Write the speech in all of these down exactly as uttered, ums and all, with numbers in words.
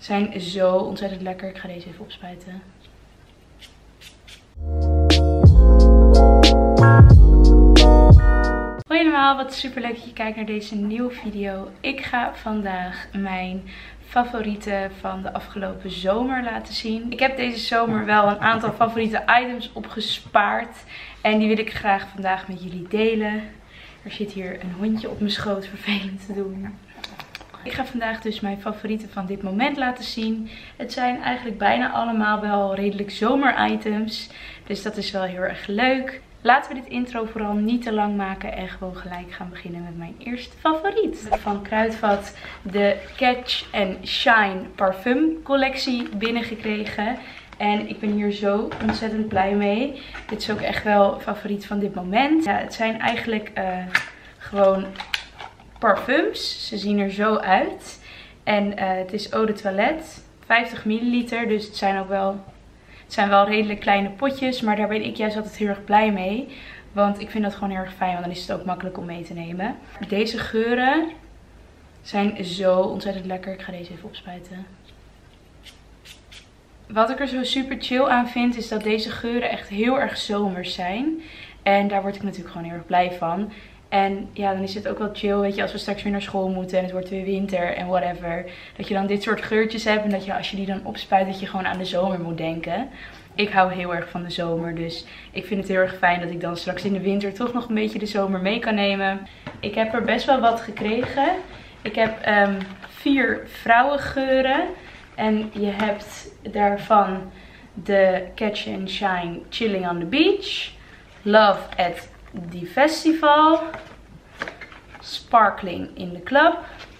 Zijn zo ontzettend lekker. Ik ga deze even opspuiten. Hoi allemaal, wat super leuk dat je kijkt naar deze nieuwe video. Ik ga vandaag mijn favorieten van de afgelopen zomer laten zien. Ik heb deze zomer wel een aantal favoriete items opgespaard. En die wil ik graag vandaag met jullie delen. Er zit hier een hondje op mijn schoot vervelend te doen. Ik ga vandaag dus mijn favorieten van dit moment laten zien. Het zijn eigenlijk bijna allemaal wel redelijk zomer-items. Dus dat is wel heel erg leuk. Laten we dit intro vooral niet te lang maken en gewoon gelijk gaan beginnen met mijn eerste favoriet. Van Kruidvat de Catch and Shine parfum collectie binnengekregen. En ik ben hier zo ontzettend blij mee. Dit is ook echt wel favoriet van dit moment. Ja, het zijn eigenlijk uh, gewoon parfums. Ze zien er zo uit. En uh, het is eau de toilette. vijftig milliliter. Dus het zijn ook wel, het zijn wel redelijk kleine potjes. Maar daar ben ik juist altijd heel erg blij mee. Want ik vind dat gewoon heel erg fijn. Want dan is het ook makkelijk om mee te nemen. Deze geuren zijn zo ontzettend lekker. Ik ga deze even opspuiten. Wat ik er zo super chill aan vind is dat deze geuren echt heel erg zomers zijn. En daar word ik natuurlijk gewoon heel erg blij van. En ja, dan is het ook wel chill, weet je, als we straks weer naar school moeten en het wordt weer winter en whatever. Dat je dan dit soort geurtjes hebt en dat je als je die dan opspuit, dat je gewoon aan de zomer moet denken. Ik hou heel erg van de zomer, dus ik vind het heel erg fijn dat ik dan straks in de winter toch nog een beetje de zomer mee kan nemen. Ik heb er best wel wat gekregen. Ik heb um, vier vrouwengeuren. En je hebt daarvan de Catch and Shine Chilling on the Beach, Love at the Festival, Sparkling in the Club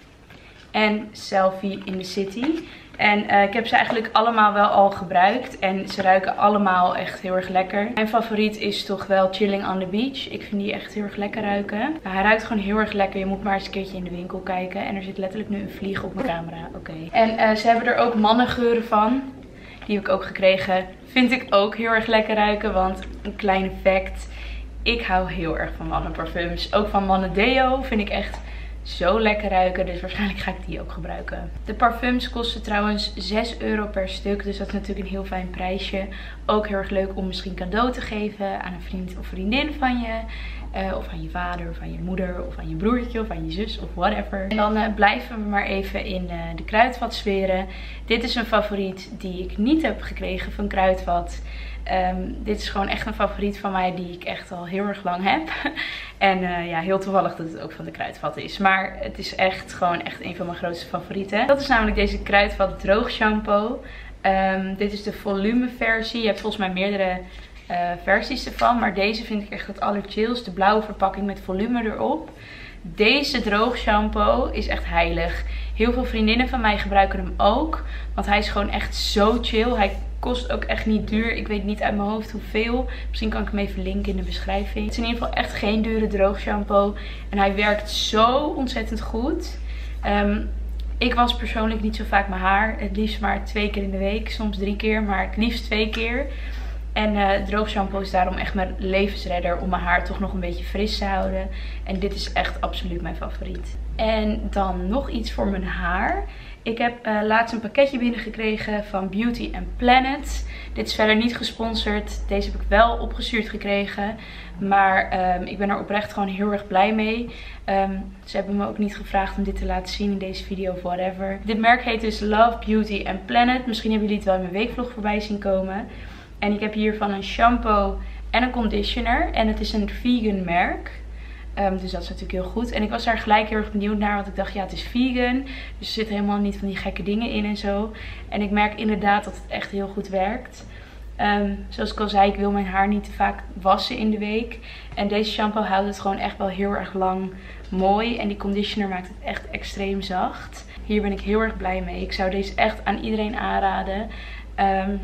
en Selfie in the City. En uh, ik heb ze eigenlijk allemaal wel al gebruikt en ze ruiken allemaal echt heel erg lekker. Mijn favoriet is toch wel Chilling on the Beach. Ik vind die echt heel erg lekker ruiken. Nou, hij ruikt gewoon heel erg lekker. Je moet maar eens een keertje in de winkel kijken. En er zit letterlijk nu een vlieg op mijn camera. Oké. Okay. En uh, ze hebben er ook mannengeuren van. Die heb ik ook gekregen. Vind ik ook heel erg lekker ruiken. Want een klein fact. Ik hou heel erg van mannenparfums. Ook van mannen deo vind ik echt zo lekker ruiken, dus waarschijnlijk ga ik die ook gebruiken. De parfums kosten trouwens zes euro per stuk, dus dat is natuurlijk een heel fijn prijsje. Ook heel erg leuk om misschien cadeau te geven aan een vriend of vriendin van je. Uh, of aan je vader, of aan je moeder, of aan je broertje, of aan je zus, of whatever. En dan uh, blijven we maar even in uh, de Kruidvatsferen. Dit is een favoriet die ik niet heb gekregen van Kruidvat. Um, dit is gewoon echt een favoriet van mij die ik echt al heel erg lang heb. En uh, ja, heel toevallig dat het ook van de Kruidvat is. Maar het is echt gewoon echt een van mijn grootste favorieten. Dat is namelijk deze Kruidvat droog shampoo. Um, dit is de volume versie. Je hebt volgens mij meerdere uh, versies ervan. Maar deze vind ik echt het allerchillst. De blauwe verpakking met volume erop. Deze droog shampoo is echt heilig. Heel veel vriendinnen van mij gebruiken hem ook. Want hij is gewoon echt zo chill. Hij kost ook echt niet duur. Ik weet niet uit mijn hoofd hoeveel. Misschien kan ik hem even linken in de beschrijving. Het is in ieder geval echt geen dure droog shampoo. En hij werkt zo ontzettend goed. Um, ik was persoonlijk niet zo vaak mijn haar. Het liefst maar twee keer in de week. Soms drie keer. Maar het liefst twee keer. En uh, droog shampoo is daarom echt mijn levensredder om mijn haar toch nog een beetje fris te houden. En dit is echt absoluut mijn favoriet. En dan nog iets voor mijn haar. Ik heb uh, laatst een pakketje binnengekregen van Beauty and Planet. Dit is verder niet gesponsord. Deze heb ik wel opgestuurd gekregen. Maar um, ik ben er oprecht gewoon heel erg blij mee. Um, ze hebben me ook niet gevraagd om dit te laten zien in deze video of whatever. Dit merk heet dus Love, Beauty and Planet. Misschien hebben jullie het wel in mijn weekvlog voorbij zien komen. En ik heb hiervan een shampoo en een conditioner. En het is een vegan merk. Um, dus dat is natuurlijk heel goed. En ik was daar gelijk heel erg benieuwd naar. Want ik dacht, ja, het is vegan. Dus er zitten helemaal niet van die gekke dingen in en zo. En ik merk inderdaad dat het echt heel goed werkt. Um, zoals ik al zei, ik wil mijn haar niet te vaak wassen in de week. En deze shampoo houdt het gewoon echt wel heel erg lang mooi. En die conditioner maakt het echt extreem zacht. Hier ben ik heel erg blij mee. Ik zou deze echt aan iedereen aanraden. Um,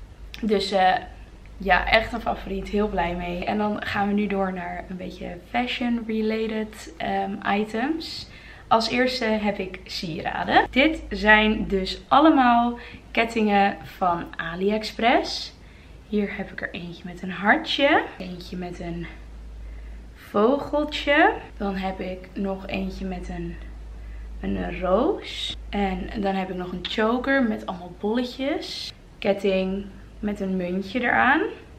dus uh, ja, echt een favoriet. Heel blij mee. En dan gaan we nu door naar een beetje fashion related um, items. Als eerste heb ik sieraden. Dit zijn dus allemaal kettingen van AliExpress. Hier heb ik er eentje met een hartje. Eentje met een vogeltje. Dan heb ik nog eentje met een een roos. En dan heb ik nog een choker met allemaal bolletjes. Ketting met een muntje eraan.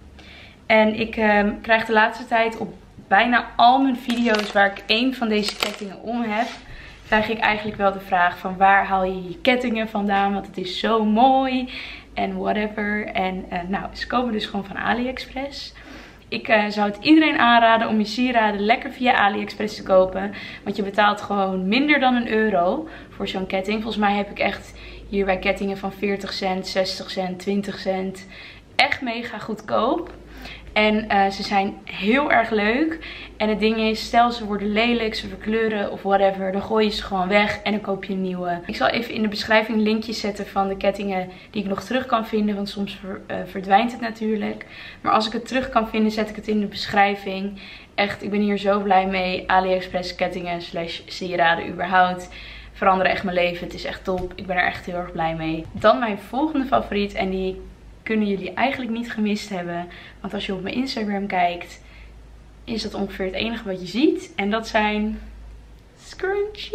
En ik uh, krijg de laatste tijd op bijna al mijn video's waar ik één van deze kettingen om heb, krijg ik eigenlijk wel de vraag van waar haal je je kettingen vandaan? Want het is zo mooi en whatever. En uh, nou, ze komen dus gewoon van AliExpress. Ik uh, zou het iedereen aanraden om je sieraden lekker via AliExpress te kopen. Want je betaalt gewoon minder dan een euro voor zo'n ketting. Volgens mij heb ik echt hier bij kettingen van veertig cent, zestig cent, twintig cent. Echt mega goedkoop. En uh, ze zijn heel erg leuk. En het ding is, stel ze worden lelijk, ze verkleuren of whatever. Dan gooi je ze gewoon weg en dan koop je een nieuwe. Ik zal even in de beschrijving linkjes zetten van de kettingen die ik nog terug kan vinden. Want soms ver, uh, verdwijnt het natuurlijk. Maar als ik het terug kan vinden, zet ik het in de beschrijving. Echt, ik ben hier zo blij mee. AliExpress kettingen slash sieraden überhaupt veranderen echt mijn leven. Het is echt top. Ik ben er echt heel erg blij mee. Dan mijn volgende favoriet en die kunnen jullie eigenlijk niet gemist hebben. Want als je op mijn Instagram kijkt, is dat ongeveer het enige wat je ziet. En dat zijn scrunchies.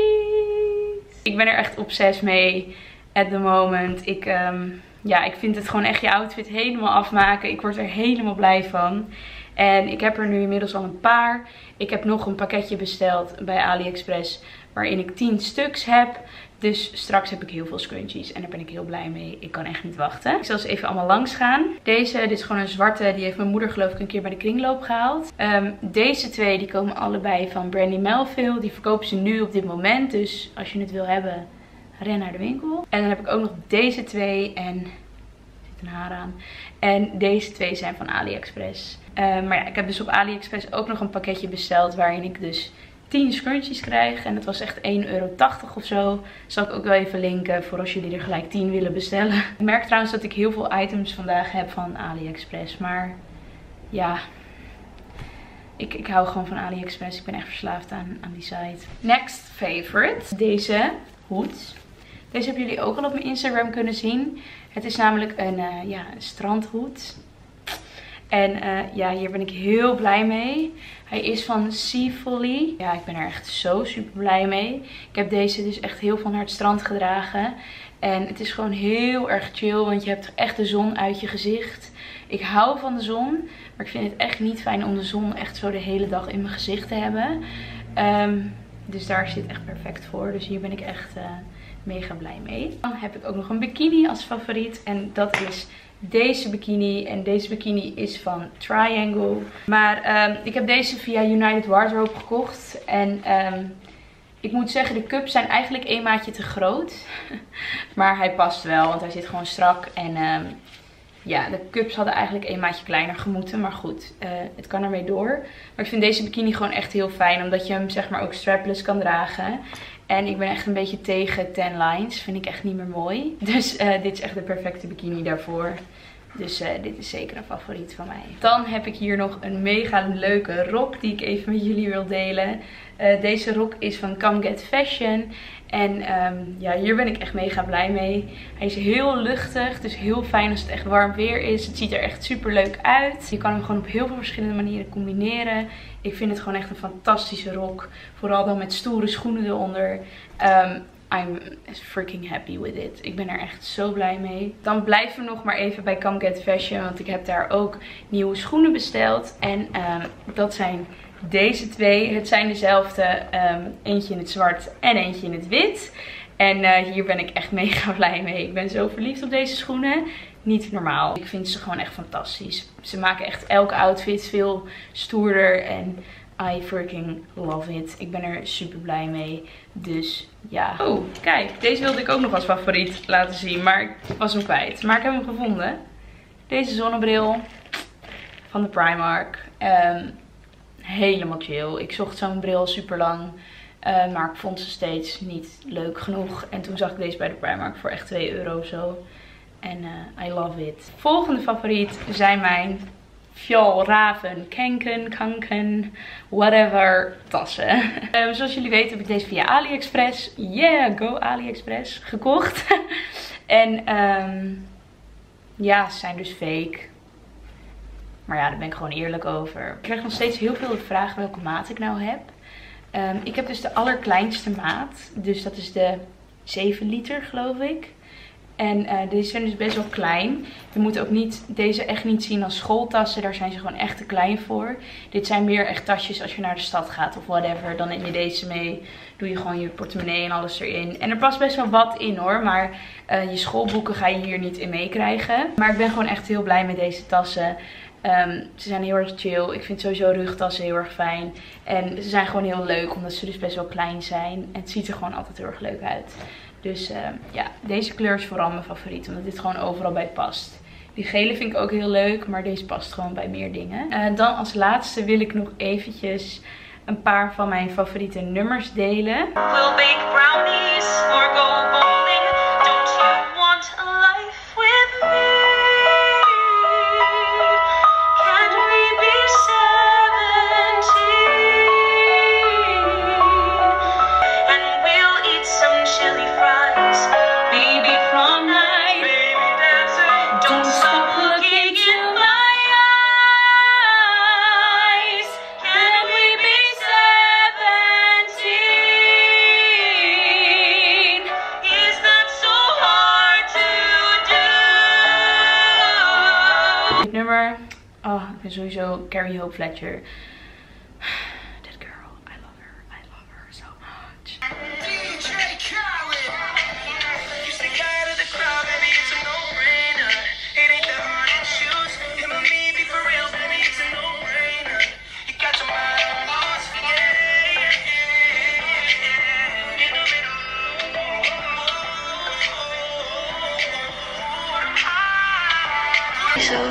Ik ben er echt obsessief mee at the moment. Ik, um, ja, ik vind het gewoon echt je outfit helemaal afmaken. Ik word er helemaal blij van. En ik heb er nu inmiddels al een paar. Ik heb nog een pakketje besteld bij AliExpress waarin ik tien stuks heb. Dus straks heb ik heel veel scrunchies en daar ben ik heel blij mee. Ik kan echt niet wachten. Ik zal ze even allemaal langs gaan. Deze, dit is gewoon een zwarte. Die heeft mijn moeder geloof ik een keer bij de kringloop gehaald. Um, deze twee die komen allebei van Brandy Melville. Die verkopen ze nu op dit moment. Dus als je het wil hebben, ren naar de winkel. En dan heb ik ook nog deze twee en er zit een haar aan. En deze twee zijn van AliExpress. Uh, maar ja, ik heb dus op AliExpress ook nog een pakketje besteld waarin ik dus tien scrunchies krijg. En dat was echt één euro tachtig of zo. Zal ik ook wel even linken voor als jullie er gelijk tien willen bestellen. Ik merk trouwens dat ik heel veel items vandaag heb van AliExpress. Maar ja, ik, ik hou gewoon van AliExpress. Ik ben echt verslaafd aan, aan die site. Next favorite. Deze hoed. Deze hebben jullie ook al op mijn Instagram kunnen zien. Het is namelijk een, uh, ja, een strandhoed. En uh, ja, hier ben ik heel blij mee. Hij is van Seafolly. Ja, ik ben er echt zo super blij mee. Ik heb deze dus echt heel veel naar het strand gedragen. En het is gewoon heel erg chill, want je hebt echt de zon uit je gezicht. Ik hou van de zon, maar ik vind het echt niet fijn om de zon echt zo de hele dag in mijn gezicht te hebben. Um, dus daar zit echt perfect voor. Dus hier ben ik echt uh, mega blij mee. Dan heb ik ook nog een bikini als favoriet. En dat is deze bikini. En deze bikini is van Triangle. Maar um, ik heb deze via United Wardrobe gekocht. En um, ik moet zeggen, de cups zijn eigenlijk een maatje te groot. Maar hij past wel, want hij zit gewoon strak. En um, ja, de cups hadden eigenlijk een maatje kleiner gemoeten. Maar goed, uh, het kan ermee door. Maar ik vind deze bikini gewoon echt heel fijn. Omdat je hem zeg maar ook strapless kan dragen. En ik ben echt een beetje tegen tan lines. Vind ik echt niet meer mooi. Dus uh, dit is echt de perfecte bikini daarvoor. Dus uh, dit is zeker een favoriet van mij. Dan heb ik hier nog een mega leuke rok die ik even met jullie wil delen. Uh, deze rok is van Come Get Fashion. En um, ja, hier ben ik echt mega blij mee. Hij is heel luchtig, dus heel fijn als het echt warm weer is. Het ziet er echt super leuk uit. Je kan hem gewoon op heel veel verschillende manieren combineren. Ik vind het gewoon echt een fantastische rok. Vooral dan met stoere schoenen eronder. Um, I'm freaking happy with it. Ik ben er echt zo blij mee. Dan blijven we nog maar even bij Come Get Fashion. Want ik heb daar ook nieuwe schoenen besteld. En um, dat zijn deze twee. Het zijn dezelfde. Um, eentje in het zwart en eentje in het wit. En uh, hier ben ik echt mega blij mee. Ik ben zo verliefd op deze schoenen. Niet normaal. Ik vind ze gewoon echt fantastisch. Ze maken echt elke outfit veel stoerder. En I freaking love it. Ik ben er super blij mee. Dus ja. Oh, kijk. Deze wilde ik ook nog als favoriet laten zien. Maar ik was hem kwijt. Maar ik heb hem gevonden. Deze zonnebril van de Primark. Um, helemaal chill. Ik zocht zo'n bril super lang. Uh, maar ik vond ze steeds niet leuk genoeg. En toen zag ik deze bij de Primark voor echt twee euro of zo. En uh, I love it. Volgende favoriet zijn mijn Fjol, Raven, Kenken, Kanken, whatever tassen. Um, zoals jullie weten heb ik deze via AliExpress. Yeah, go AliExpress. Gekocht. En um, ja, ze zijn dus fake. Maar ja, daar ben ik gewoon eerlijk over. Ik krijg nog steeds heel veel de vraag welke maat ik nou heb. Um, ik heb dus de allerkleinste maat. Dus dat is de zeven liter geloof ik. En uh, deze zijn dus best wel klein. Je moet ook niet, deze echt niet zien als schooltassen. Daar zijn ze gewoon echt te klein voor. Dit zijn meer echt tasjes als je naar de stad gaat of whatever. Dan neem je deze mee. Doe je gewoon je portemonnee en alles erin. En er past best wel wat in hoor. Maar uh, je schoolboeken ga je hier niet in meekrijgen. Maar ik ben gewoon echt heel blij met deze tassen. Um, ze zijn heel erg chill. Ik vind sowieso rugtassen heel erg fijn. En ze zijn gewoon heel leuk omdat ze dus best wel klein zijn. En het ziet er gewoon altijd heel erg leuk uit. Dus uh, ja, deze kleur is vooral mijn favoriet. Omdat dit gewoon overal bij past. Die gele vind ik ook heel leuk. Maar deze past gewoon bij meer dingen. Uh, dan als laatste wil ik nog eventjes een paar van mijn favoriete nummers delen. We'll bake brownies or go bowling. Don't you want a life with me? Can we be seventeen? And we'll eat some chili fries. Baby prom night. Baby dancing. Don't stop looking in my eyes. Can we be seventeen? Is that so hard to do? Dit nummer. Oh, ik ben sowieso Carrie Hope Fletcher. That girl, I love her. I love her so much. D J Khaled. You stick out of the crowd, baby, it's a no-brainer. It ain't that hard to choose. Him or me, be for real, baby, it's a no-brainer. You got your mind on lost, yeah, yeah, yeah. In the middle. So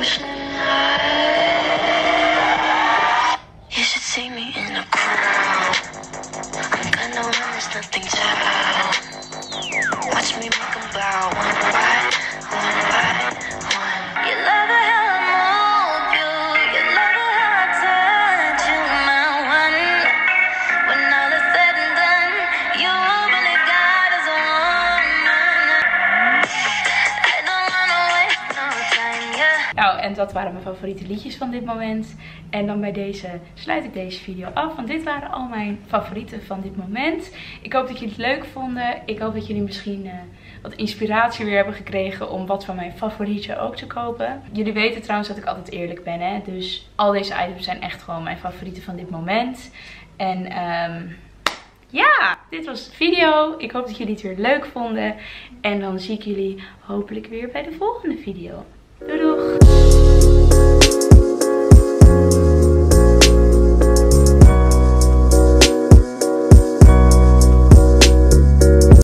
you should see me in a crowd. I'm gonna win, there's nothing to out. Watch me make them bow one by one by one. You love it how I move you. You love it how I touch you, my one. When all is said and done, you believe God is a woman. I don't wanna waste no time, yeah. Nou, en dat waren mijn favoriete liedjes van dit moment. En dan bij deze sluit ik deze video af. Want dit waren al mijn favorieten van dit moment. Ik hoop dat jullie het leuk vonden. Ik hoop dat jullie misschien uh, wat inspiratie weer hebben gekregen om wat van mijn favorieten ook te kopen. Jullie weten trouwens dat ik altijd eerlijk ben, hè. Dus al deze items zijn echt gewoon mijn favorieten van dit moment. En um, ja, dit was de video. Ik hoop dat jullie het weer leuk vonden. En dan zie ik jullie hopelijk weer bij de volgende video. Doei doeg!